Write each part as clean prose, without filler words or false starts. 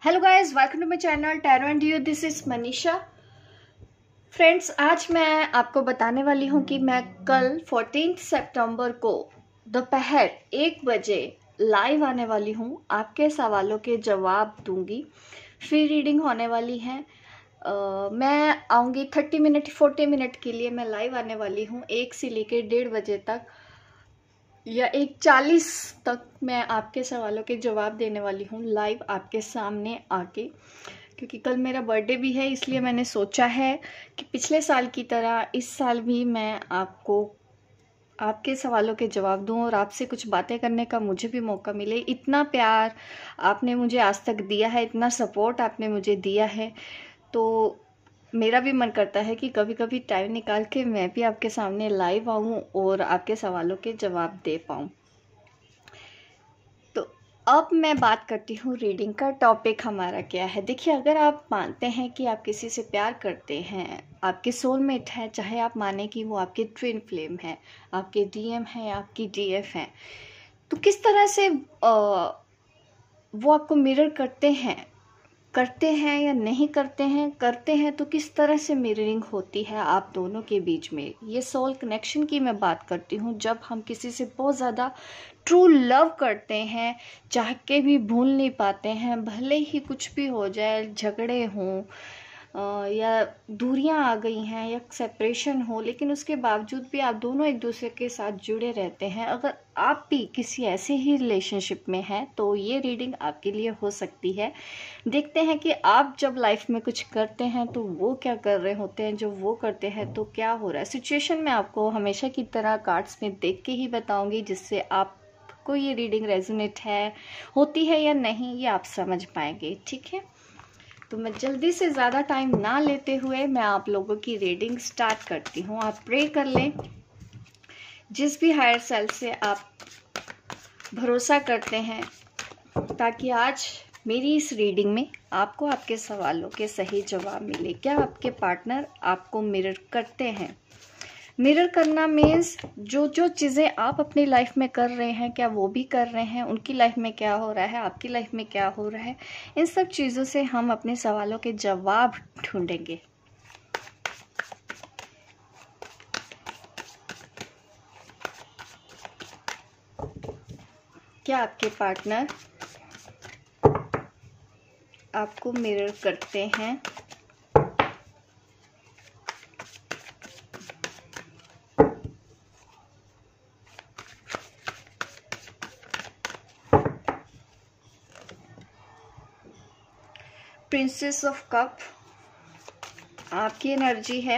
Hello guys, welcome to my channel tarot and you. This is Manisha. Friends, आज मैं आपको बताने वाली हूँ कि मैं कल 14 सितंबर को दोपहर 1 बजे लाइव आने वाली हूँ। आपके सवालों के जवाब दूंगी। फ्री रीडिंग होने वाली है। मैं आऊँगी 30 मिनट 40 मिनट के लिए मैं लाइव आने वाली हूँ। 1 से लेकर 1:30 बजे तक या 1:40 तक मैं आपके सवालों के जवाब देने वाली हूँ लाइव आपके सामने आके। क्योंकि कल मेरा बर्थडे भी है, इसलिए मैंने सोचा है कि पिछले साल की तरह इस साल भी मैं आपको आपके सवालों के जवाब दूं और आपसे कुछ बातें करने का मुझे भी मौका मिले। इतना प्यार आपने मुझे आज तक दिया है, इतना सपोर्ट आपने मुझे दिया है, तो मेरा भी मन करता है कि कभी कभी टाइम निकाल के मैं भी आपके सामने लाइव आऊं और आपके सवालों के जवाब दे पाऊं। तो अब मैं बात करती हूँ रीडिंग का टॉपिक हमारा क्या है। देखिए, अगर आप मानते हैं कि आप किसी से प्यार करते हैं, आपके सोलमेट है, चाहे आप माने कि वो आपके ट्विन फ्लेम है, आपके डीएम है, आपकी डीएफ है, तो किस तरह से वो आपको मिरर करते हैं या नहीं करते हैं तो किस तरह से मिररिंग होती है आप दोनों के बीच में। ये सोल कनेक्शन की मैं बात करती हूँ। जब हम किसी से बहुत ज़्यादा ट्रू लव करते हैं, चाह के भी भूल नहीं पाते हैं, भले ही कुछ भी हो जाए, झगड़े हों या दूरियां आ गई हैं या सेपरेशन हो, लेकिन उसके बावजूद भी आप दोनों एक दूसरे के साथ जुड़े रहते हैं। अगर आप भी किसी ऐसे ही रिलेशनशिप में हैं तो ये रीडिंग आपके लिए हो सकती है। देखते हैं कि आप जब लाइफ में कुछ करते हैं तो वो क्या कर रहे होते हैं, जो वो करते हैं तो क्या हो रहा है। सिचुएशन में आपको हमेशा की तरह कार्ड्स में देख के ही बताऊंगी, जिससे आपको ये रीडिंग रेजोनेट होती है या नहीं, ये आप समझ पाएंगे। ठीक है, तो मैं जल्दी से ज़्यादा टाइम ना लेते हुए मैं आप लोगों की रीडिंग स्टार्ट करती हूँ। आप प्रे कर लें, जिस भी हायर सेल्फ से आप भरोसा करते हैं, ताकि आज मेरी इस रीडिंग में आपको आपके सवालों के सही जवाब मिले। क्या आपके पार्टनर आपको मिरर करते हैं? मिरर करना मीन्स जो जो चीज़ें आप अपनी लाइफ में कर रहे हैं, क्या वो भी कर रहे हैं? उनकी लाइफ में क्या हो रहा है, आपकी लाइफ में क्या हो रहा है? इन सब चीज़ों से हम अपने सवालों के जवाब ढूंढेंगे। क्या आपके पार्टनर आपको मिरर करते हैं? प्रिंसेस ऑफ कप आपकी एनर्जी है।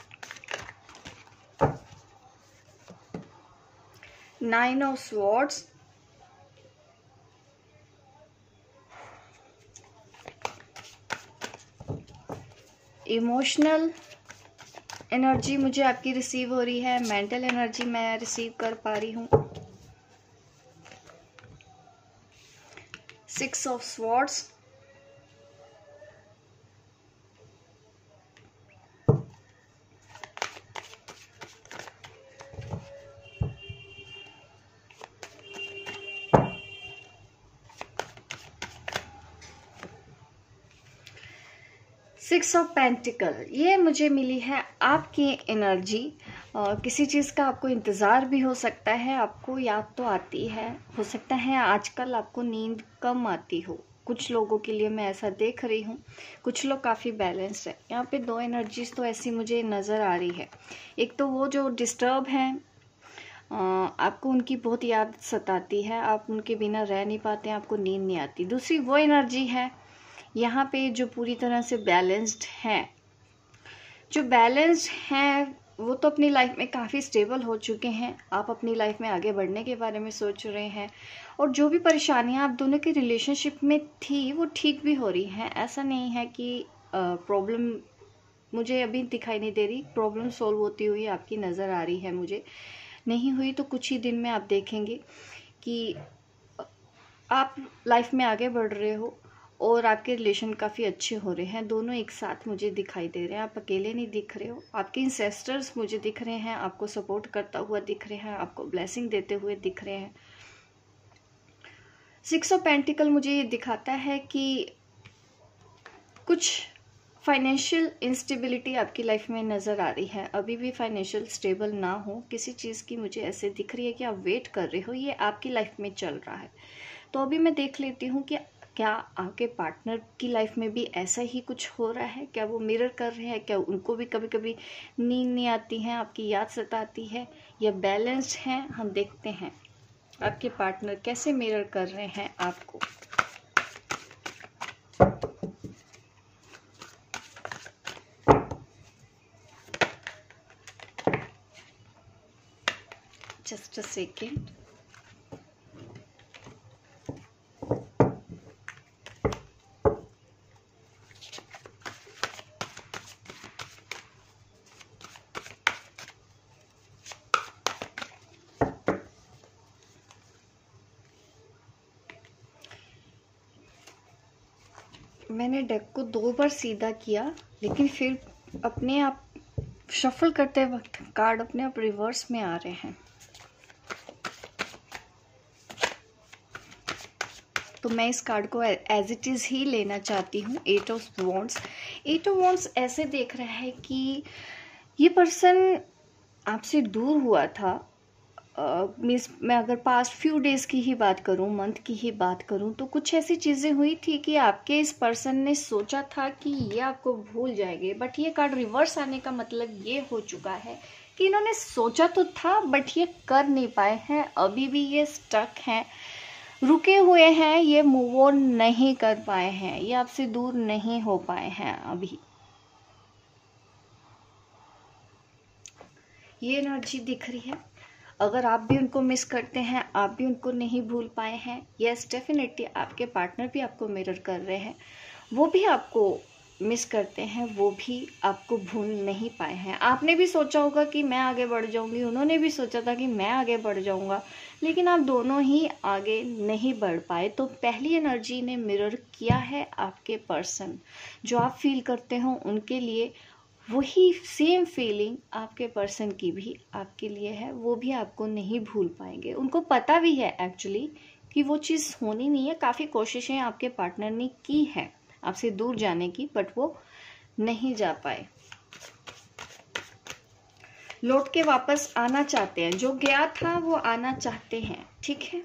9 ऑफ स्वॉर्ड्स इमोशनल एनर्जी मुझे आपकी रिसीव हो रही है। मेंटल एनर्जी मैं रिसीव कर पा रही हूँ। 6 of swords six of pentacle, ये मुझे मिली है आपकी एनर्जी। किसी चीज़ का आपको इंतज़ार भी हो सकता है, आपको याद तो आती है। हो सकता है आजकल आपको नींद कम आती हो, कुछ लोगों के लिए मैं ऐसा देख रही हूँ। कुछ लोग काफ़ी बैलेंस्ड है। यहाँ पे 2 एनर्जीज तो ऐसी मुझे नज़र आ रही है। एक तो वो जो डिस्टर्ब हैं, आपको उनकी बहुत याद सताती है, आप उनके बिना रह नहीं पाते हैं, आपको नींद नहीं आती। दूसरी वो एनर्जी है यहाँ पे जो पूरी तरह से बैलेंस्ड हैं। जो बैलेंस्ड हैं वो तो अपनी लाइफ में काफ़ी स्टेबल हो चुके हैं। आप अपनी लाइफ में आगे बढ़ने के बारे में सोच रहे हैं, और जो भी परेशानियां आप दोनों के रिलेशनशिप में थी वो ठीक भी हो रही हैं। ऐसा नहीं है कि प्रॉब्लम मुझे अभी दिखाई नहीं दे रही, प्रॉब्लम सॉल्व होती हुई आपकी नज़र आ रही है मुझे। नहीं हुई तो कुछ ही दिन में आप देखेंगे कि आप लाइफ में आगे बढ़ रहे हो और आपके रिलेशन काफ़ी अच्छे हो रहे हैं। दोनों एक साथ मुझे दिखाई दे रहे हैं, आप अकेले नहीं दिख रहे हो। आपके इंसेस्टर्स मुझे दिख रहे हैं, आपको सपोर्ट करता हुआ दिख रहे हैं, आपको ब्लेसिंग देते हुए दिख रहे हैं। 6 ऑफ पेंटिकल मुझे ये दिखाता है कि कुछ फाइनेंशियल इंस्टेबिलिटी आपकी लाइफ में नज़र आ रही है। अभी भी फाइनेंशियल स्टेबल ना हो, किसी चीज़ की मुझे ऐसे दिख रही है कि आप वेट कर रहे हो, ये आपकी लाइफ में चल रहा है। तो अभी मैं देख लेती हूँ कि क्या आपके पार्टनर की लाइफ में भी ऐसा ही कुछ हो रहा है, क्या वो मिरर कर रहे हैं, क्या उनको भी कभी कभी नींद नहीं आती है, आपकी याद सताती है, या बैलेंस्ड हैं। हम देखते हैं आपके पार्टनर कैसे मिरर कर रहे हैं आपको। Just a second. मैंने डेक को 2 बार सीधा किया, लेकिन फिर अपने आप शफल करते वक्त कार्ड अपने आप रिवर्स में आ रहे हैं। तो मैं इस कार्ड को एज इट इज़ ही लेना चाहती हूँ। 8 ऑफ वॉन्ड्स। 8 ऑफ वॉन्ड्स ऐसे देख रहा है कि ये पर्सन आपसे दूर हुआ था। मीन्स मैं अगर पास्ट फ्यू डेज की ही बात करूं, मंथ की ही बात करूं, तो कुछ ऐसी चीज़ें हुई थी कि आपके इस पर्सन ने सोचा था कि ये आपको भूल जाएंगे, बट ये कार्ड रिवर्स आने का मतलब ये हो चुका है कि इन्होंने सोचा तो था बट ये कर नहीं पाए हैं। अभी भी ये स्टक हैं, रुके हुए हैं, ये मूव ऑन नहीं कर पाए हैं, ये आपसे दूर नहीं हो पाए हैं अभी। ये एनर्जी दिख रही है। अगर आप भी उनको मिस करते हैं, आप भी उनको नहीं भूल पाए हैं, यस डेफिनेटली आपके पार्टनर भी आपको मिरर कर रहे हैं, वो भी आपको मिस करते हैं, वो भी आपको भूल नहीं पाए हैं। आपने भी सोचा होगा कि मैं आगे बढ़ जाऊंगी, उन्होंने भी सोचा था कि मैं आगे बढ़ जाऊंगा, लेकिन आप दोनों ही आगे नहीं बढ़ पाए। तो पहली एनर्जी ने मिरर किया है आपके पर्सन, जो आप फील करते हो उनके लिए वही सेम फीलिंग आपके पर्सन की भी आपके लिए है। वो भी आपको नहीं भूल पाएंगे। उनको पता भी है एक्चुअली कि वो चीज़ होनी नहीं है। काफ़ी कोशिशें आपके पार्टनर ने की है आपसे दूर जाने की, बट वो नहीं जा पाए। लौट के वापस आना चाहते हैं, जो गया था वो आना चाहते हैं, ठीक है।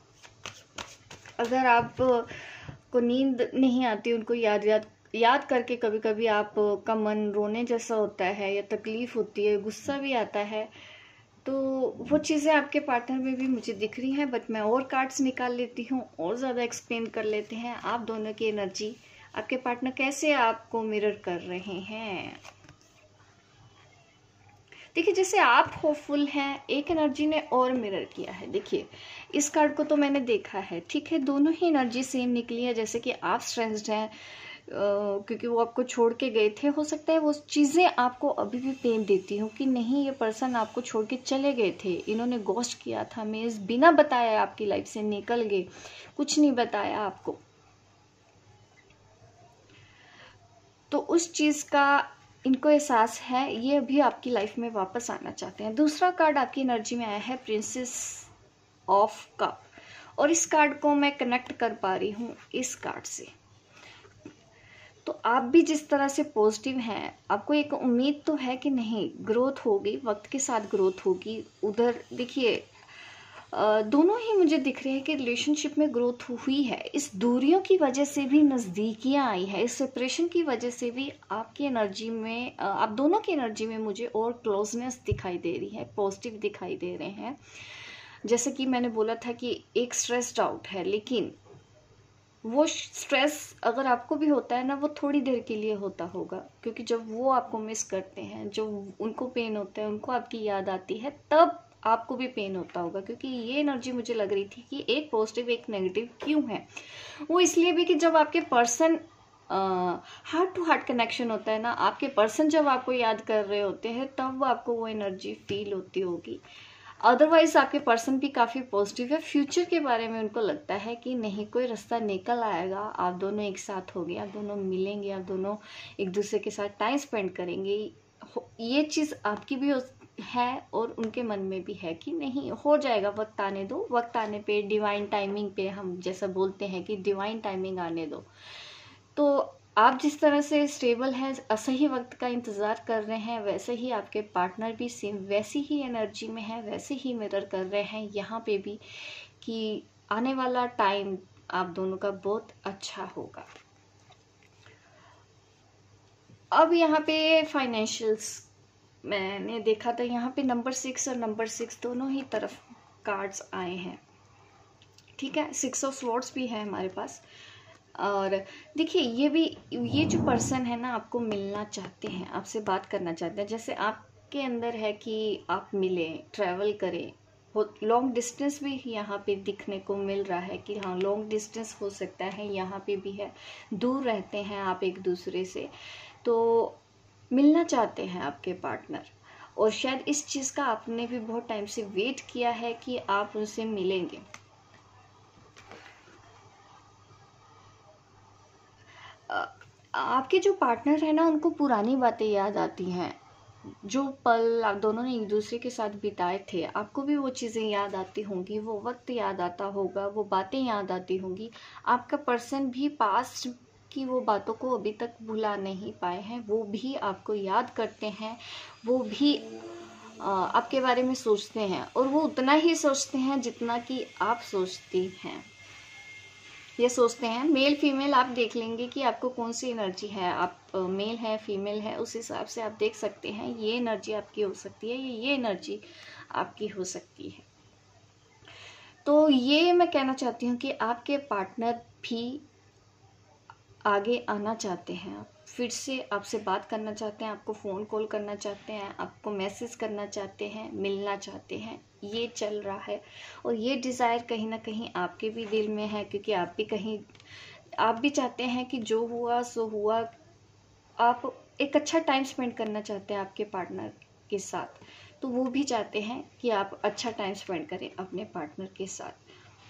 अगर आप को नींद नहीं आती उनको याद करके, कभी कभी आप का मन रोने जैसा होता है, या तकलीफ होती है, गुस्सा भी आता है, तो वो चीज़ें आपके पार्टनर में भी मुझे दिख रही हैं। बट मैं और कार्ड्स निकाल लेती हूँ और ज़्यादा एक्सप्लेन कर लेते हैं आप दोनों की एनर्जी, आपके पार्टनर कैसे आपको मिरर कर रहे हैं। देखिए, जैसे आप होपफुल हैं, एक एनर्जी ने और मिरर किया है। देखिए, इस कार्ड को तो मैंने देखा है, ठीक है, दोनों ही एनर्जी सेम निकली है। जैसे कि आप स्ट्रेस्ड हैं क्योंकि वो आपको छोड़ के गए थे। हो सकता है वो चीज़ें आपको अभी भी पेन देती हो कि नहीं, ये पर्सन आपको छोड़ के चले गए थे, इन्होंने गोस्ट किया था, मीन्स बिना बताया आपकी लाइफ से निकल गए, कुछ नहीं बताया आपको। तो उस चीज़ का इनको एहसास है, ये अभी आपकी लाइफ में वापस आना चाहते हैं। दूसरा कार्ड आपकी एनर्जी में आया है प्रिंसेस ऑफ कप, और इस कार्ड को मैं कनेक्ट कर पा रही हूँ इस कार्ड से। तो आप भी जिस तरह से पॉजिटिव हैं, आपको एक उम्मीद तो है कि नहीं, ग्रोथ होगी, वक्त के साथ ग्रोथ होगी। उधर देखिए, दोनों ही मुझे दिख रहे हैं कि रिलेशनशिप में ग्रोथ हुई है। इस दूरियों की वजह से भी नज़दीकियाँ आई है, इस सेपरेशन की वजह से भी आपकी एनर्जी में, आप दोनों की एनर्जी में मुझे और क्लोजनेस दिखाई दे रही है, पॉजिटिव दिखाई दे रहे हैं। जैसे कि मैंने बोला था कि एक स्ट्रेस्ड आउट है, लेकिन वो स्ट्रेस अगर आपको भी होता है ना, वो थोड़ी देर के लिए होता होगा, क्योंकि जब वो आपको मिस करते हैं, जो उनको पेन होता है, उनको आपकी याद आती है, तब आपको भी पेन होता होगा। क्योंकि ये एनर्जी मुझे लग रही थी कि एक पॉजिटिव एक नेगेटिव क्यों है। वो इसलिए भी कि जब आपके person heart to heart connection होता है ना, आपके पर्सन जब आपको याद कर रहे होते हैं, तब आपको वो एनर्जी फील होती होगी। अदरवाइज आपके पर्सन भी काफ़ी पॉजिटिव है। फ्यूचर के बारे में उनको लगता है कि नहीं, कोई रास्ता निकल आएगा, आप दोनों एक साथ होंगे, आप दोनों मिलेंगे, आप दोनों एक दूसरे के साथ टाइम स्पेंड करेंगे। ये चीज़ आपकी भी है और उनके मन में भी है कि नहीं, हो जाएगा, वक्त आने दो, वक्त आने पे, डिवाइन टाइमिंग पे, हम जैसा बोलते हैं कि डिवाइन टाइमिंग आने दो। तो आप जिस तरह से स्टेबल हैं, सही वक्त का इंतज़ार कर रहे हैं, वैसे ही आपके पार्टनर भी सेम वैसी ही एनर्जी में है, वैसे ही मिरर कर रहे हैं यहाँ पे भी, कि आने वाला टाइम आप दोनों का बहुत अच्छा होगा। अब यहाँ पे फाइनेंशियल्स मैंने देखा था, यहाँ पे नंबर 6 और नंबर 6 दोनों ही तरफ कार्ड्स आए हैं, ठीक है। 6 ऑफ स्वॉर्ड्स भी है हमारे पास। और देखिए ये जो पर्सन है ना, आपको मिलना चाहते हैं, आपसे बात करना चाहते हैं, जैसे आपके अंदर है कि आप मिलें, ट्रैवल करें। लॉन्ग डिस्टेंस भी यहाँ पे दिखने को मिल रहा है कि हाँ लॉन्ग डिस्टेंस हो सकता है, यहाँ पे भी है, दूर रहते हैं आप एक दूसरे से, तो मिलना चाहते हैं आपके पार्टनर। और शायद इस चीज़ का आपने भी बहुत टाइम से वेट किया है कि आप उनसे मिलेंगे। आपके जो पार्टनर है ना, उनको पुरानी बातें याद आती हैं, जो पल आप दोनों ने एक दूसरे के साथ बिताए थे, आपको भी वो चीज़ें याद आती होंगी, वो वक्त याद आता होगा, वो बातें याद आती होंगी। आपका पर्सन भी पास्ट की वो बातों को अभी तक भुला नहीं पाए हैं, वो भी आपको याद करते हैं, वो भी आपके बारे में सोचते हैं, और वो उतना ही सोचते हैं जितना कि आप सोचती हैं। ये सोचते हैं, मेल फीमेल आप देख लेंगे कि आपको कौन सी एनर्जी है, आप मेल है फीमेल है, उस हिसाब से आप देख सकते हैं ये एनर्जी आपकी हो सकती है, ये एनर्जी आपकी हो सकती है। तो ये मैं कहना चाहती हूँ कि आपके पार्टनर भी आगे आना चाहते हैं, फिर से आपसे बात करना चाहते हैं, आपको फ़ोन कॉल करना चाहते हैं, आपको मैसेज करना चाहते हैं, मिलना चाहते हैं, ये चल रहा है। और ये डिज़ायर कहीं ना कहीं आपके भी दिल में है, क्योंकि आप भी चाहते हैं कि जो हुआ सो हुआ। आप एक अच्छा टाइम स्पेंड करना चाहते हैं आपके पार्टनर के साथ, तो वो भी चाहते हैं कि आप अच्छा टाइम स्पेंड करें अपने पार्टनर के साथ।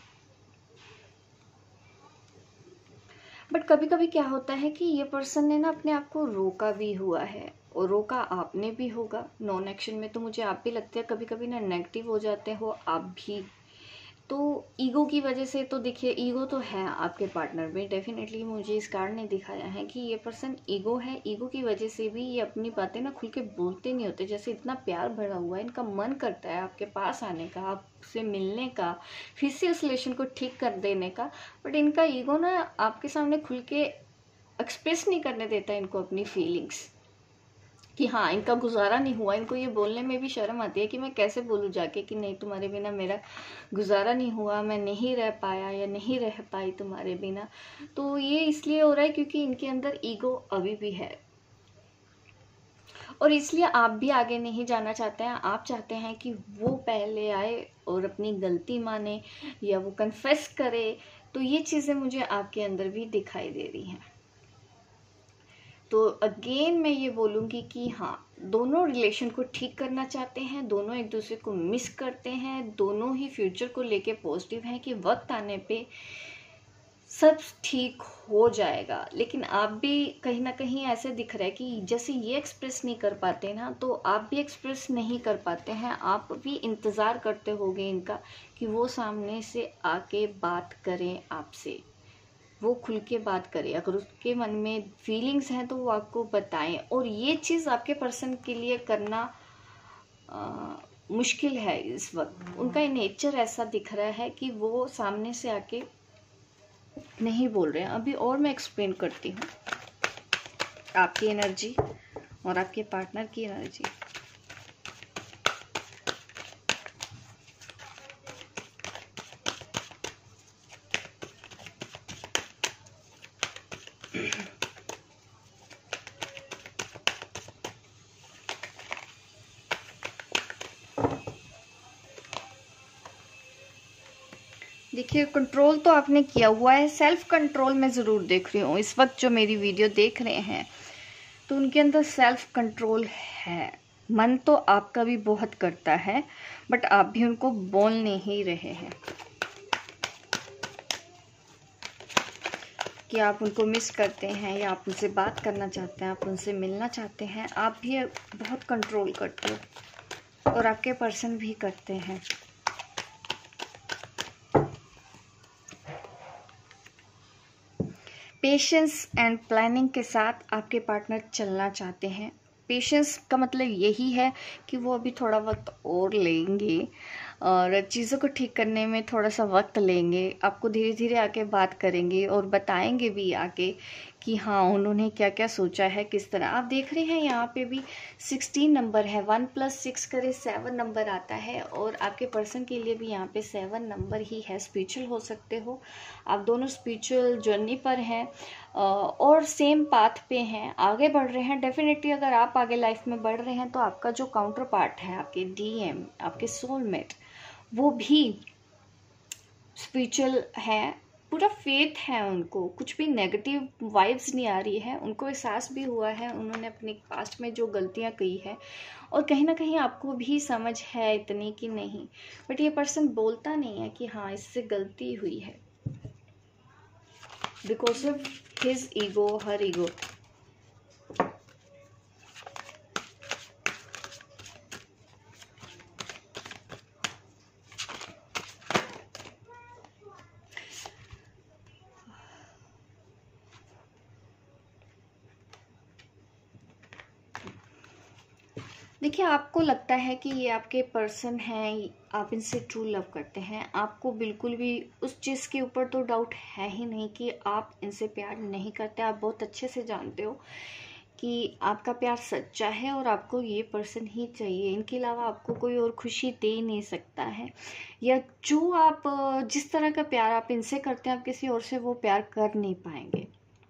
बट कभी कभी क्या होता है कि ये पर्सन ने ना अपने आप को रोका भी हुआ है, और रोका आपने भी होगा। नॉन एक्शन में तो मुझे आप भी लगते हैं कभी कभी ना नेगेटिव हो जाते हो आप भी, तो ईगो की वजह से। तो देखिए ईगो तो है आपके पार्टनर में डेफिनेटली, मुझे इस कार्ड ने दिखाया है कि ये पर्सन ईगो है, ईगो की वजह से भी ये अपनी बातें ना खुल के बोलते नहीं होते। जैसे इतना प्यार भरा हुआ है, इनका मन करता है आपके पास आने का, आपसे मिलने का, फिर से उस रिलेशन को ठीक कर देने का, बट इनका ईगो ना आपके सामने खुल के एक्सप्रेस नहीं करने देता इनको अपनी फीलिंग्स, कि हाँ इनका गुजारा नहीं हुआ। इनको ये बोलने में भी शर्म आती है कि मैं कैसे बोलूँ जाके कि नहीं तुम्हारे बिना मेरा गुजारा नहीं हुआ, मैं नहीं रह पाया या नहीं रह पाई तुम्हारे बिना। तो ये इसलिए हो रहा है क्योंकि इनके अंदर ईगो अभी भी है, और इसलिए आप भी आगे नहीं जाना चाहते हैं। आप चाहते हैं कि वो पहले आए और अपनी गलती माने या वो कन्फेस करे। तो ये चीज़ें मुझे आपके अंदर भी दिखाई दे रही हैं। तो अगेन मैं ये बोलूँगी कि हाँ दोनों रिलेशन को ठीक करना चाहते हैं, दोनों एक दूसरे को मिस करते हैं, दोनों ही फ्यूचर को लेके पॉजिटिव हैं कि वक्त आने पे सब ठीक हो जाएगा। लेकिन आप भी कहीं ना कहीं ऐसे दिख रहा है कि जैसे ये एक्सप्रेस नहीं कर पाते ना, तो आप भी एक्सप्रेस नहीं कर पाते हैं। आप भी इंतज़ार करते होगे इनका कि वो सामने से आके बात करें आपसे, वो खुल के बात करे। अगर उसके मन में फीलिंग्स हैं तो वो आपको बताएं। और ये चीज़ आपके पर्सन के लिए करना मुश्किल है इस वक्त। उनका नेचर ऐसा दिख रहा है कि वो सामने से आके नहीं बोल रहे हैं। अभी और मैं एक्सप्लेन करती हूँ आपकी एनर्जी और आपके पार्टनर की एनर्जी। देखिए कंट्रोल तो आपने किया हुआ है, सेल्फ कंट्रोल मैं ज़रूर देख रही हूँ इस वक्त। जो मेरी वीडियो देख रहे हैं तो उनके अंदर सेल्फ कंट्रोल है। मन तो आपका भी बहुत करता है, बट आप भी उनको बोल नहीं रहे हैं कि आप उनको मिस करते हैं या आप उनसे बात करना चाहते हैं, आप उनसे मिलना चाहते हैं। आप भी बहुत कंट्रोल करते हो और आपके पर्सन भी करते हैं। पेशेंस एंड प्लानिंग के साथ आपके पार्टनर चलना चाहते हैं। पेशेंस का मतलब यही है कि वो अभी थोड़ा वक्त और लेंगे और चीज़ों को ठीक करने में थोड़ा सा वक्त लेंगे। आपको धीरे धीरे आके बात करेंगे और बताएंगे भी आके कि हाँ उन्होंने क्या क्या सोचा है, किस तरह। आप देख रहे हैं यहाँ पे भी 16 नंबर है, 1 + 6 करे 7 नंबर आता है और आपके पर्सन के लिए भी यहाँ पे 7 नंबर ही है। स्पिरिचुअल हो सकते हो आप, दोनों स्पिरिचुअल जर्नी पर हैं और सेम पाथ पे हैं, आगे बढ़ रहे हैं। डेफिनेटली अगर आप आगे लाइफ में बढ़ रहे हैं तो आपका जो काउंटर पार्ट है, आपके डीएम, आपके सोलमेट, वो भी स्पिरिचुअल है, पूरा फेथ है उनको, कुछ भी नेगेटिव वाइब्स नहीं आ रही है। उनको एहसास भी हुआ है उन्होंने अपने पास्ट में जो गलतियां की है और कहीं ना कहीं आपको भी समझ है इतनी कि नहीं, बट ये पर्सन बोलता नहीं है कि हाँ इससे गलती हुई है, because of his ego, her ego. देखिए, आपको लगता है कि ये आपके पर्सन हैं, आप इनसे ट्रू लव करते हैं, आपको बिल्कुल भी उस चीज़ के ऊपर तो डाउट है ही नहीं कि आप इनसे प्यार नहीं करते। आप बहुत अच्छे से जानते हो कि आपका प्यार सच्चा है और आपको ये पर्सन ही चाहिए, इनके अलावा आपको कोई और खुशी दे नहीं सकता है। या जो आप जिस तरह का प्यार आप इनसे करते हैं, आप किसी और से वो प्यार कर नहीं पाएंगे।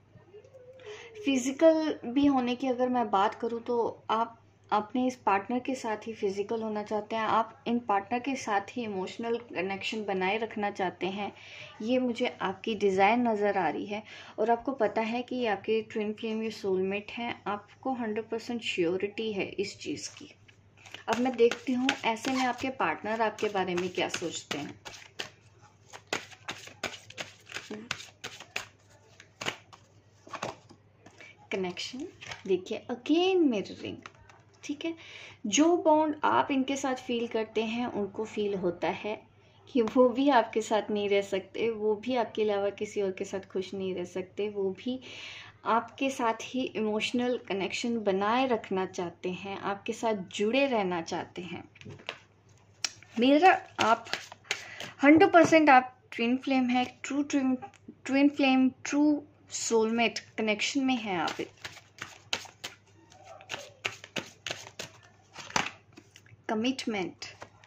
फिजिकल भी होने की अगर मैं बात करूँ तो आप अपने इस पार्टनर के साथ ही फिजिकल होना चाहते हैं, आप इन पार्टनर के साथ ही इमोशनल कनेक्शन बनाए रखना चाहते हैं। ये मुझे आपकी डिज़ाइन नज़र आ रही है और आपको पता है कि ये आपके ट्विन फ्लेम, ये सोलमेट हैं। आपको 100% श्योरिटी है इस चीज़ की। अब मैं देखती हूँ ऐसे में आपके पार्टनर आपके बारे में क्या सोचते हैं। कनेक्शन देखिए, अगेन मिररिंग, ठीक है। जो बॉन्ड आप इनके साथ फील करते हैं उनको फील होता है कि वो भी आपके साथ नहीं रह सकते, वो भी आपके अलावा किसी और के साथ खुश नहीं रह सकते, वो भी आपके साथ ही इमोशनल कनेक्शन बनाए रखना चाहते हैं, आपके साथ जुड़े रहना चाहते हैं। मेरा आप 100% आप ट्विन फ्लेम है, true twin flame, true soulmate connection में है आप। कमिटमेंट,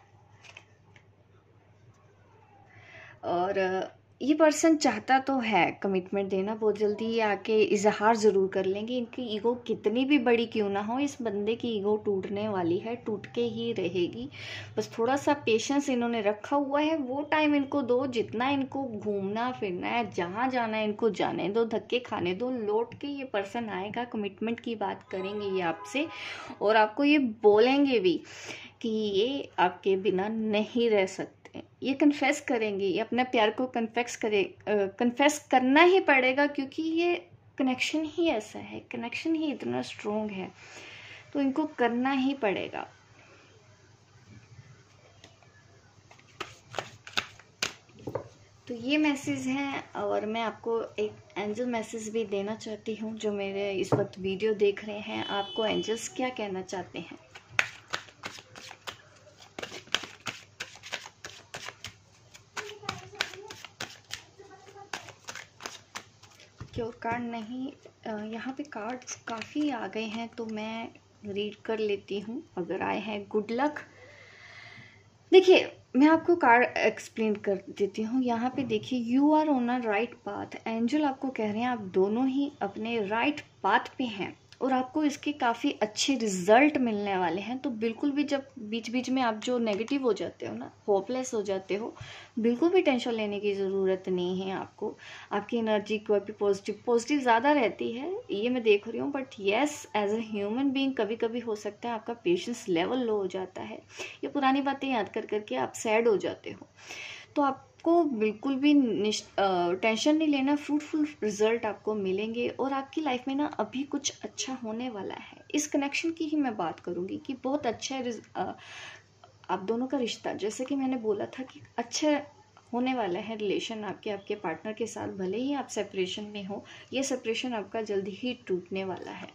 और ये पर्सन चाहता तो है कमिटमेंट देना, बहुत जल्दी ये आके इजहार ज़रूर कर लेंगे। इनकी ईगो कितनी भी बड़ी क्यों ना हो, इस बंदे की ईगो टूटने वाली है, टूट के ही रहेगी। बस थोड़ा सा पेशेंस इन्होंने रखा हुआ है, वो टाइम इनको दो, जितना इनको घूमना फिरना है, जहाँ जाना है इनको जाने दो, धक्के खाने दो, लौट के ये पर्सन आएगा, कमिटमेंट की बात करेंगे ये आपसे और आपको ये बोलेंगे भी कि ये आपके बिना नहीं रह सकते। ये कन्फेस करेंगे, ये अपने प्यार को कन्फेस करना ही पड़ेगा, क्योंकि ये कनेक्शन ही ऐसा है, कनेक्शन ही इतना स्ट्रोंग है, तो इनको करना ही पड़ेगा। तो ये मैसेज हैं और मैं आपको एक एंजल मैसेज भी देना चाहती हूँ। जो मेरे इस वक्त वीडियो देख रहे हैं, आपको एंजल्स क्या कहना चाहते हैं। क्योर कार्ड नहीं, यहाँ पे कार्ड्स काफ़ी आ गए हैं तो मैं रीड कर लेती हूँ अगर आए हैं। Good luck. देखिए, मैं आपको कार्ड एक्सप्लेन कर देती हूँ। यहाँ पे देखिए, you are on a right path. Angel आपको कह रहे हैं आप दोनों ही अपने राइट पाथ पे हैं और आपको इसके काफ़ी अच्छे रिजल्ट मिलने वाले हैं। तो बिल्कुल भी जब बीच बीच में आप जो नेगेटिव हो जाते हो ना, होपलेस हो जाते हो, बिल्कुल भी टेंशन लेने की ज़रूरत नहीं है आपको। आपकी एनर्जी को भी पॉजिटिव ज़्यादा रहती है, ये मैं देख रही हूँ। But yes, as a human being कभी कभी हो सकता है आपका पेशेंस लेवल लो हो जाता है, ये पुरानी बातें याद कर करके आप सैड हो जाते हो। तो आपको बिल्कुल भी टेंशन नहीं लेना, फ्रूटफुल रिजल्ट आपको मिलेंगे और आपकी लाइफ में ना अभी कुछ अच्छा होने वाला है। इस कनेक्शन की ही मैं बात करूंगी कि बहुत अच्छा आप दोनों का रिश्ता, जैसे कि मैंने बोला था कि अच्छा होने वाला है रिलेशन आपके पार्टनर के साथ, भले ही आप सेपरेशन में हो, ये सेपरेशन आपका जल्दी ही टूटने वाला है।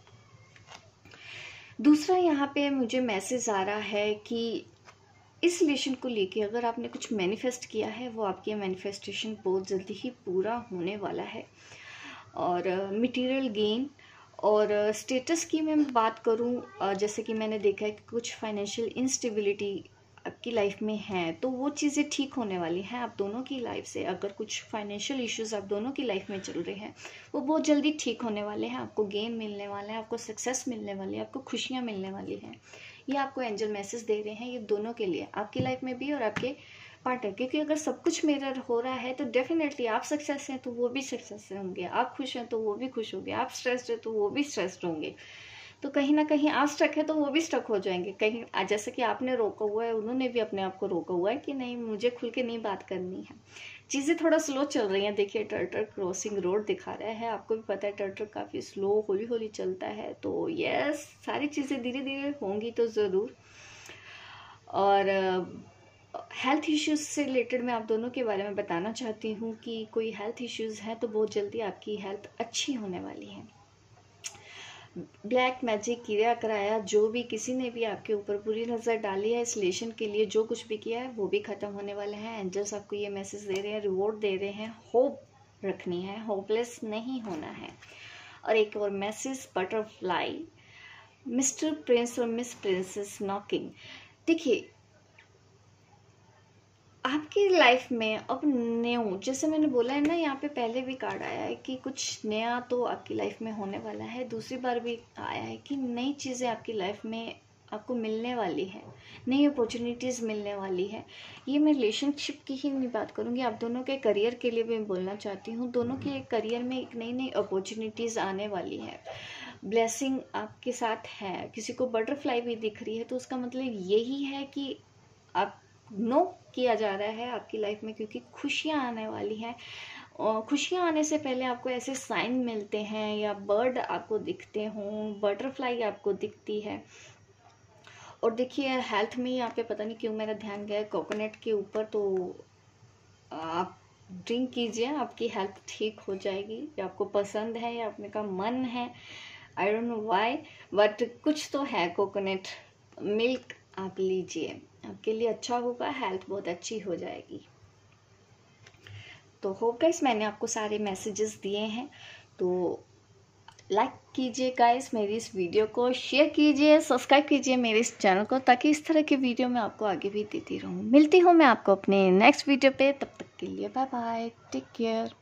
दूसरा यहाँ पे मुझे मैसेज आ रहा है कि इस रिलेशन को लेके अगर आपने कुछ मैनिफेस्ट किया है, वो आपकी मैनिफेस्टेशन बहुत जल्दी ही पूरा होने वाला है। और मटेरियल गेन और स्टेटस की मैं बात करूं, जैसे कि मैंने देखा है कि कुछ फाइनेंशियल इंस्टेबिलिटी आपकी लाइफ में है, तो वो चीज़ें ठीक होने वाली हैं आप दोनों की लाइफ से। अगर कुछ फाइनेंशियल इश्यूज आप दोनों की लाइफ में चल रहे हैं, वो बहुत जल्दी ठीक होने वाले हैं। आपको गेन मिलने वाला है, आपको सक्सेस मिलने वाली है, आपको खुशियाँ मिलने वाली हैं। ये आपको एंजल मैसेज दे रहे हैं, ये दोनों के लिए, आपकी लाइफ में भी और आपके पार्टनर। क्योंकि अगर सब कुछ मिरर हो रहा है तो डेफिनेटली आप सक्सेस हैं तो वो भी सक्सेस होंगे, आप खुश हैं तो वो भी खुश होंगे, आप स्ट्रेस्ड हैं तो वो भी स्ट्रेस्ड होंगे। तो कहीं ना कहीं आप स्टक है तो वो भी स्टक हो जाएंगे। कहीं जैसे कि आपने रोका हुआ है, उन्होंने भी अपने आप को रोका हुआ है कि नहीं, मुझे खुल के नहीं बात करनी है। चीज़ें थोड़ा स्लो चल रही हैं। देखिए टर्टल क्रॉसिंग रोड दिखा रहा है, आपको भी पता है टर्टल काफ़ी स्लो हौली हौली चलता है। तो यस, सारी चीज़ें धीरे धीरे होंगी तो ज़रूर। और हेल्थ इश्यूज से रिलेटेड मैं आप दोनों के बारे में बताना चाहती हूँ कि कोई हेल्थ इश्यूज है तो बहुत जल्दी आपकी हेल्थ अच्छी होने वाली है। ब्लैक मैजिक किया कराया, जो भी किसी ने भी आपके ऊपर बुरी नज़र डाली है इस रिलेशन के लिए, जो कुछ भी किया है वो भी ख़त्म होने वाला है। एंजल्स आपको ये मैसेज दे रहे हैं, रिवॉर्ड दे रहे हैं, होप रखनी है, होपलेस नहीं होना है। और एक और मैसेज, बटरफ्लाई, मिस्टर प्रिंस और मिस प्रिंसेस नॉकिंग। देखिए आपकी लाइफ में अब न्यू, जैसे मैंने बोला है ना, यहाँ पे पहले भी कार्ड आया है कि कुछ नया तो आपकी लाइफ में होने वाला है। दूसरी बार भी आया है कि नई चीज़ें आपकी लाइफ में आपको मिलने वाली है, नई अपॉर्चुनिटीज़ मिलने वाली है। ये मैं रिलेशनशिप की ही नहीं बात करूँगी, आप दोनों के करियर के लिए भी बोलना चाहती हूँ। दोनों के करियर में एक नई नई अपॉर्चुनिटीज़ आने वाली है। ब्लेसिंग आपके साथ है। किसी को बटरफ्लाई भी दिख रही है तो उसका मतलब यही है कि आप नो किया जा रहा है आपकी लाइफ में, क्योंकि खुशियाँ आने वाली हैं। और खुशियाँ आने से पहले आपको ऐसे साइन मिलते हैं या बर्ड आपको दिखते हों, बटरफ्लाई आपको दिखती है। और देखिए हेल्थ में यहाँ पे पता नहीं क्यों मेरा ध्यान गया कोकोनट के ऊपर, तो आप ड्रिंक कीजिए, आपकी हेल्थ ठीक हो जाएगी। या आपको पसंद है या अपने का मन है, I don't know why, but कुछ तो है। कोकोनट मिल्क आप लीजिए, आपके लिए अच्छा होगा, हेल्थ बहुत अच्छी हो जाएगी। तो होप गाइस मैंने आपको सारे मैसेजेस दिए हैं, तो लाइक कीजिए गाइस मेरी इस वीडियो को, शेयर कीजिए, सब्सक्राइब कीजिए मेरे इस चैनल को, ताकि इस तरह की वीडियो मैं आपको आगे भी देती रहूँ। मिलती हूँ मैं आपको अपने नेक्स्ट वीडियो पे, तब तक के लिए बाय बाय, टेक केयर।